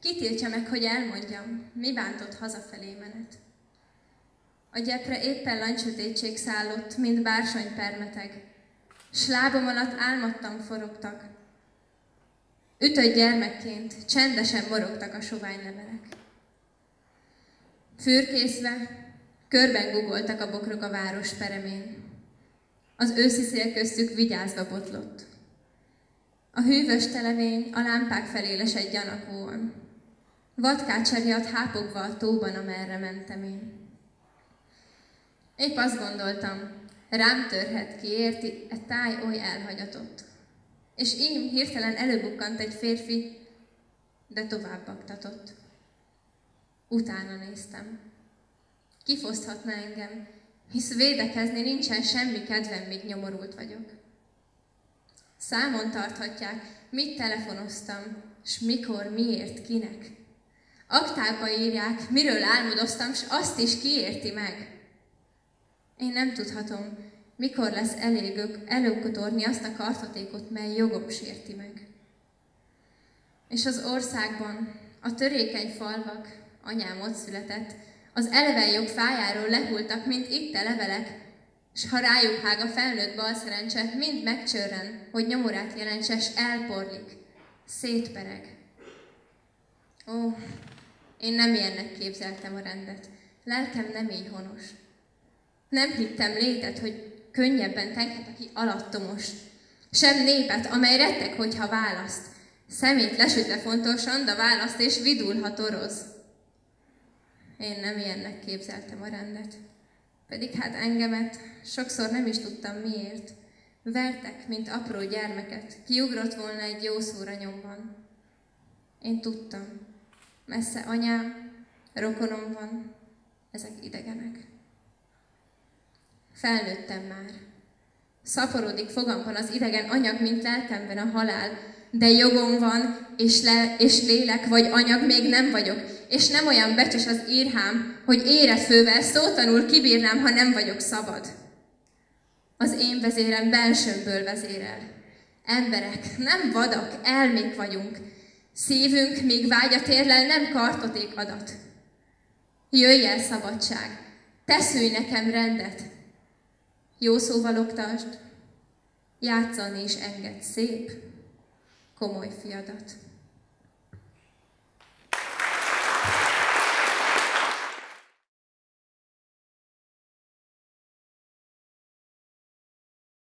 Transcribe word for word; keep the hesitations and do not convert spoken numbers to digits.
Ki tiltja meg, hogy elmondjam, mi bántott hazafelé menet? A gyepre éppen lancsötétség szállott, mint bársony permeteg, s lábam alatt álmattam forogtak. Ütött gyermekként csendesen morogtak a soványlevelek. Fürkészve, körben gugoltak a bokrok a város peremén. Az őszi szél köztük vigyázva botlott. A hűvös televény a lámpák felé lesett gyanakvóan. Vadkácseriat hápogva a tóban, amerre mentem én. Épp azt gondoltam, rám törhet ki, érti, e táj oly elhagyatott. És ím hirtelen előbukkant egy férfi, de tovább baktatott. Utána néztem. Kifoszthatna engem, hisz védekezni nincsen semmi kedvem, míg nyomorult vagyok. Számon tarthatják, mit telefonoztam, s mikor, miért, kinek. Aktába írják, miről álmodoztam, s azt is kiérti meg. Én nem tudhatom, mikor lesz elég előkotorni azt a kartotékot, mely jogom sérti meg. És az országban a törékeny falvak, anyám ott született, az eleven jog fájáról lehultak, mint itt a levelek, s ha rájuk hág a felnőtt balszerencse, mind megcsörren, hogy nyomorát jelentse, s elporlik, szétpereg. Ó, én nem ilyennek képzeltem a rendet, lelkem nem így honos. Nem hittem létet, hogy könnyebben tenkhet, aki alattomos. Sem népet, amely retteg, hogyha választ. Szemét lesütve fontosan, de választ és vidulha toroz. Én nem ilyennek képzeltem a rendet. Pedig hát engemet sokszor nem is tudtam miért. Vertek, mint apró gyermeket, kiugrott volna egy jó szóra nyomban. Én tudtam, messze anyám, rokonom van, ezek idegenek. Felnőttem már. Szaporodik fogamban az idegen anyag, mint lelkemben a halál, de jogom van, és, le, és lélek vagy anyag még nem vagyok, és nem olyan becses az írhám, hogy érefővel szótanul kibírnám, ha nem vagyok szabad. Az én vezérem belsőmből vezérel. Emberek, nem vadak, elmék vagyunk. Szívünk, míg vágyat érlel, nem kartoték adat. Jöjj el, szabadság, te szülj nekem rendet. Jó szóval oktasd, játszani is engedd szép, komoly fiadat.